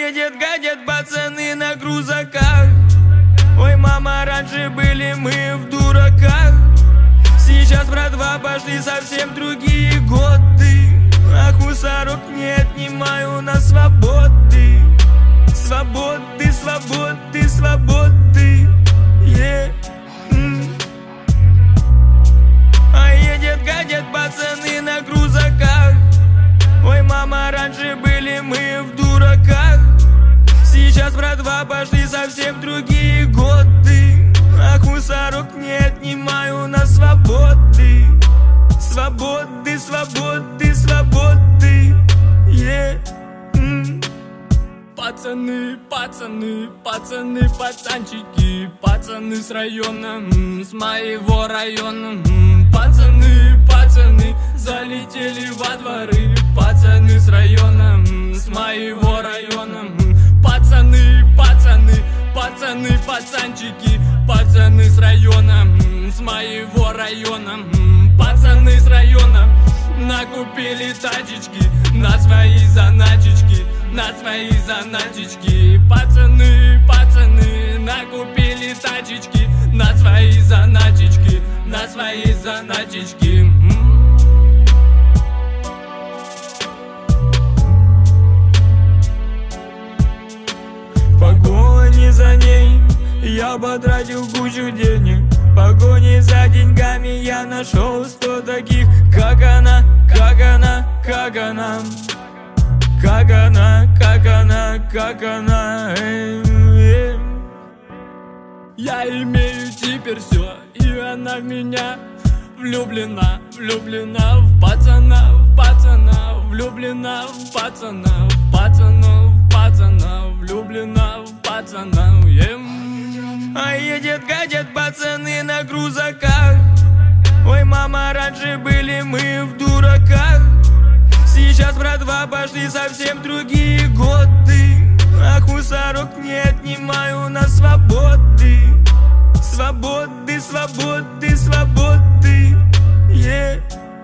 едет, гадят пацаны на крузаках. Ой, мама, раньше были мы в дураках. Сейчас, братва, пошли совсем другие годы. Ах, мусорок, не отнимай у нас свободы. Свободы, свободы, свободы, yeah. А едет, гадят пацаны на крузаках. Ой, мама, раньше были мы в дураках. Сейчас, братва, пошли совсем другие годы. Ах, мусорок, не отнимай у нас свободы. Свободы, свободы, свободы, yeah. Пацаны, пацаны, пацаны, пацанчики, пацаны с района, с моего района. Пацаны, пацаны, залетели во дворы. Пацаны с района, с моего района. Пацаны, пацаны, пацаны, пацанчики, пацаны с района, с моего района. Пацаны с района накупили тачечки на свои заначечки, на свои заначечки. Пацаны, пацаны, накупили тачечки на свои заначечки, на свои заначечки. В погоне за ней я потратил кучу денег. В погоне за деньгами я нашел 100 таких, как она, как она, как она. Как она, как она, как она. Я имею теперь все, и она в меня влюблена, влюблена в пацана, в пацана, влюблена в пацана, в пацана, в пацана, влюблена в пацана. А едет, гадят пацаны на крузаках. Ой, мама, раньше были мы в дураках. Сейчас, братва, пошли совсем другие годы. Ах, мусорок, не отнимай у нас свободы. Свободы, свободы, свободы, yeah.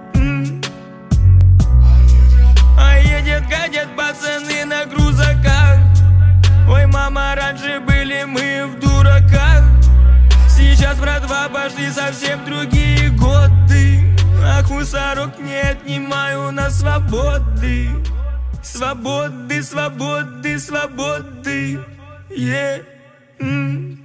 А едет, гадят пацаны на крузаках. Ой, мама, раньше были мы в дураках. Сейчас, братва, пошли совсем другие годы. Ах, мусорок, не отнимай у нас свободы. Свободы, свободы, свободы, yeah.